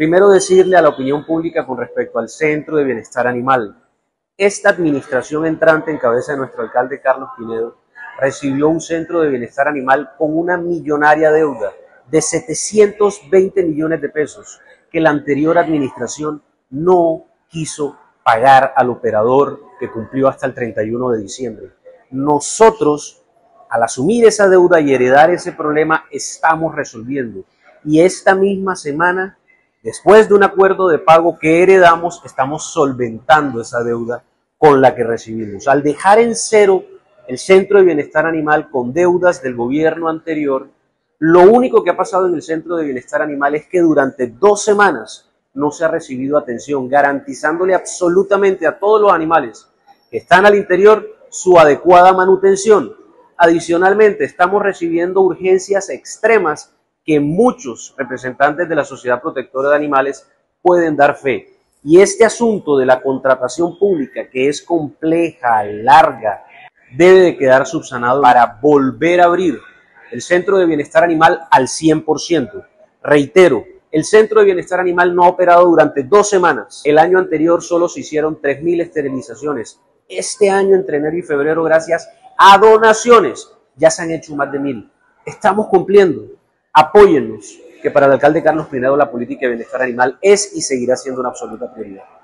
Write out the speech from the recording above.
Primero decirle a la opinión pública con respecto al Centro de Bienestar Animal. Esta administración entrante en cabeza de nuestro alcalde Carlos Pinedo recibió un Centro de Bienestar Animal con una millonaria deuda de 720 millones de pesos que la anterior administración no quiso pagar al operador que cumplió hasta el 31 de diciembre. Nosotros, al asumir esa deuda y heredar ese problema, estamos resolviendo. Y esta misma semana, después de un acuerdo de pago que heredamos, estamos solventando esa deuda con la que recibimos. Al dejar en cero el Centro de Bienestar Animal con deudas del gobierno anterior, lo único que ha pasado en el Centro de Bienestar Animal es que durante 2 semanas no se ha recibido atención, garantizándole absolutamente a todos los animales que están al interior su adecuada manutención. Adicionalmente, estamos recibiendo urgencias extremas que muchos representantes de la Sociedad Protectora de Animales pueden dar fe. Y este asunto de la contratación pública, que es compleja, larga, debe de quedar subsanado para volver a abrir el Centro de Bienestar Animal al 100%. Reitero, el Centro de Bienestar Animal no ha operado durante 2 semanas. El año anterior solo se hicieron 3.000 esterilizaciones. Este año, entre enero y febrero, gracias a donaciones, ya se han hecho más de 1.000. Estamos cumpliendo. Apóyennos, que para el alcalde Carlos Pinedo la política de bienestar animal es y seguirá siendo una absoluta prioridad.